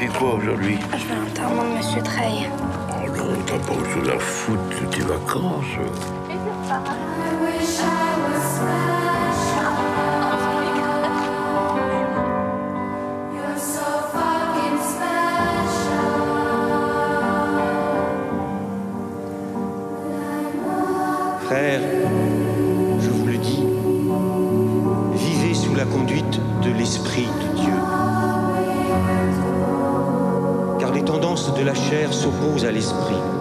fais quoi aujourd'hui? Je vais à l'enterrement de Monsieur Treille. Oh non, t'as pas autre chose à foutre de tes vacances. Frères, je vous le dis, vivez sous la conduite de l'Esprit de Dieu. Car les tendances de la chair s'opposent à l'Esprit.